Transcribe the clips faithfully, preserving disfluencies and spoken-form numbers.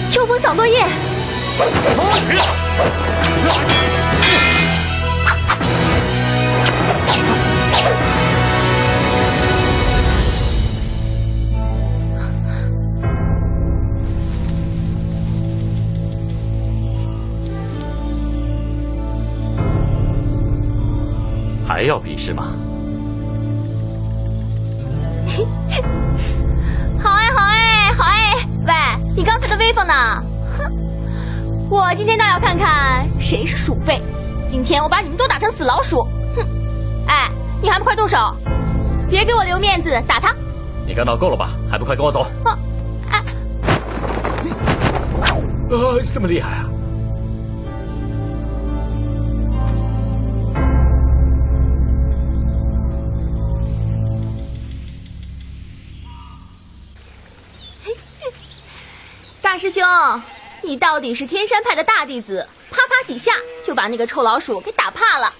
秋风扫落叶。 还要比试吗？ 好哎，好哎，好哎！喂，你刚才的威风呢？哼！我今天倒要看看谁是鼠辈。今天我把你们都打成死老鼠！哼！哎，你还不快动手！别给我留面子，打他！ 你该闹够了吧？还不快跟我走！ 啊！哎！ 呃，这么厉害啊！ 大师兄，你到底是天山派的大弟子，啪啪几下就把那个臭老鼠给打怕了。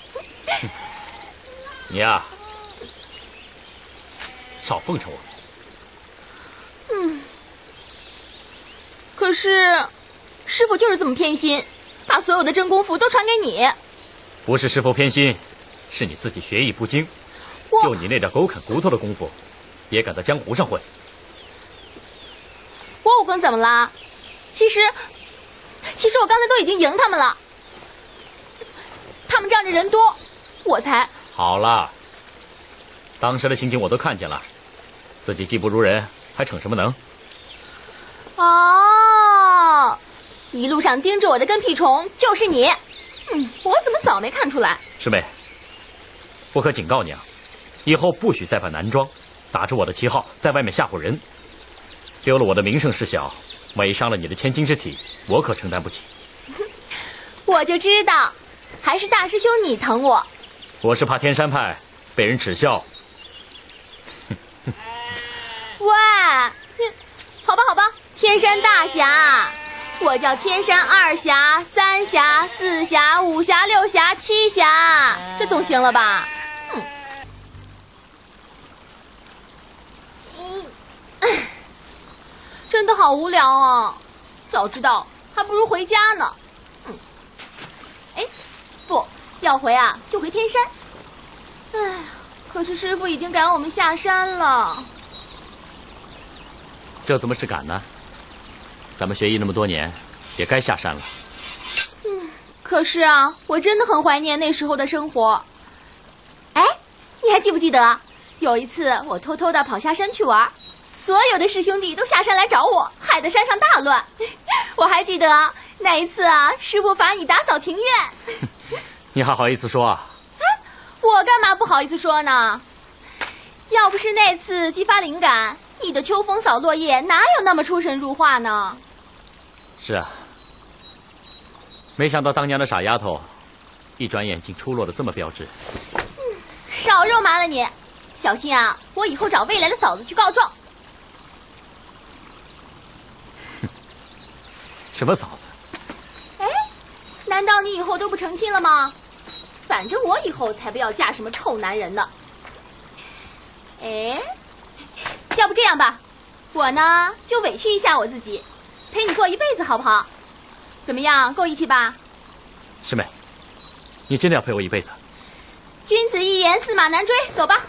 你呀，少奉承我。 嗯，可是师傅就是这么偏心，把所有的真功夫都传给你。 不是师傅偏心，是你自己学艺不精。就你那点狗啃骨头的功夫，也敢在江湖上混？ 我武功怎么了？其实，其实我刚才都已经赢他们了。他们仗着人多，我才…… 好了，当时的情景我都看见了，自己技不如人，还逞什么能？ 哦，一路上盯着我的跟屁虫就是你。嗯，我怎么早没看出来？ 师妹，我可警告你啊，以后不许再扮男装，打着我的旗号在外面吓唬人。丢了我的名声是小，委伤了你的千金之体，我可承担不起。 我就知道，还是大师兄你疼我。 我是怕天山派被人耻笑。 喂，好吧好吧，天山大侠，我叫天山二侠、三侠、四侠、五侠、六侠、七侠，这总行了吧？嗯。嗯。真的好无聊啊！早知道还不如回家呢。嗯，哎，不要回啊，就回天山。哎，可是师傅已经赶我们下山了。 这怎么是赶呢？咱们学艺那么多年，也该下山了。 嗯，可是啊，我真的很怀念那时候的生活。哎，你还记不记得有一次我偷偷的跑下山去玩？所有的师兄弟都下山来找我，害得山上大乱。我还记得那一次啊，师傅罚你打扫庭院。 你还好意思说啊？ 啊，我干嘛不好意思说呢？要不是那次激发灵感，你的秋风扫落叶哪有那么出神入化呢？ 是啊，没想到当年的傻丫头，一转眼竟出落得这么标致。 嗯，少肉麻了你，小心啊！我以后找未来的嫂子去告状。 什么嫂子？ 哎，难道你以后都不成亲了吗？反正我以后才不要嫁什么臭男人呢。哎，要不这样吧，我呢就委屈一下我自己，陪你过一辈子好不好？怎么样，够义气吧？ 师妹，你真的要陪我一辈子？ 君子一言，驷马难追，走吧。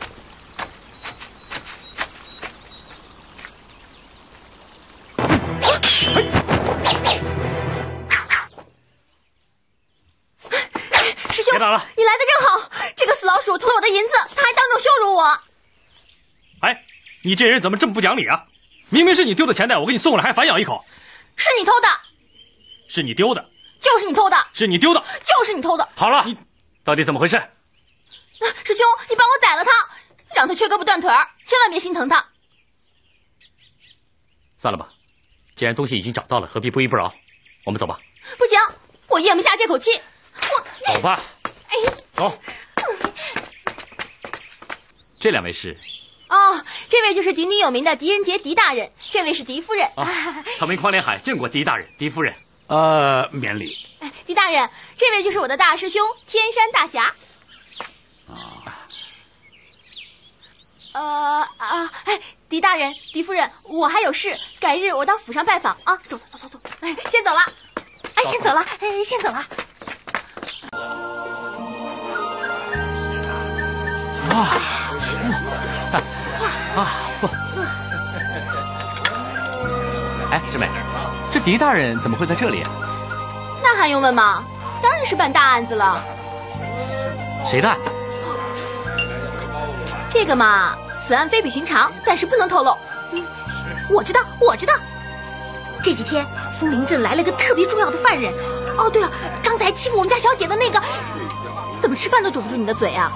师兄， 别打了！ 你来的正好，这个死老鼠偷了我的银子，他还当众羞辱我。 哎，你这人怎么这么不讲理啊？明明是你丢的钱袋，我给你送了，还反咬一口。 是你偷的， 是你丢的， 就是你偷的， 是你丢的， 就是你偷的。 好了，你到底怎么回事？ 师兄，你帮我宰了他，让他缺胳膊断腿儿，千万别心疼他。 算了吧，既然东西已经找到了，何必不依不饶？我们走吧。 不行，我咽不下这口气。我走吧。 哎， 走。这两位是？ 哦，这位就是鼎鼎有名的狄仁杰狄大人，这位是狄夫人。 啊，草民匡连海见过狄大人、狄夫人。 呃，免礼。 狄大人，这位就是我的大师兄天山大侠。 啊， 呃啊，哎，狄大人、狄夫人，我还有事，改日我到府上拜访啊。走走走走走，哎，先走了，哎，先走了，哎，先走了。 啊啊不！哎，师妹，这狄大人怎么会在这里啊？ 那还用问吗？当然是办大案子了。 谁的案子？ 这个嘛，此案非比寻常，暂时不能透露。嗯，我知道，我知道。这几天枫林镇来了个特别重要的犯人。哦，对了，刚才欺负我们家小姐的那个，怎么吃饭都堵不住你的嘴啊？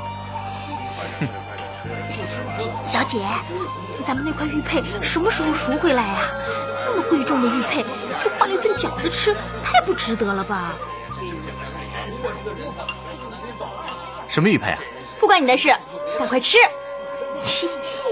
小姐，咱们那块玉佩什么时候赎回来呀？那么贵重的玉佩，就换了一顿饺子吃，太不值得了吧？ 什么玉佩啊？ 不关你的事，赶快吃。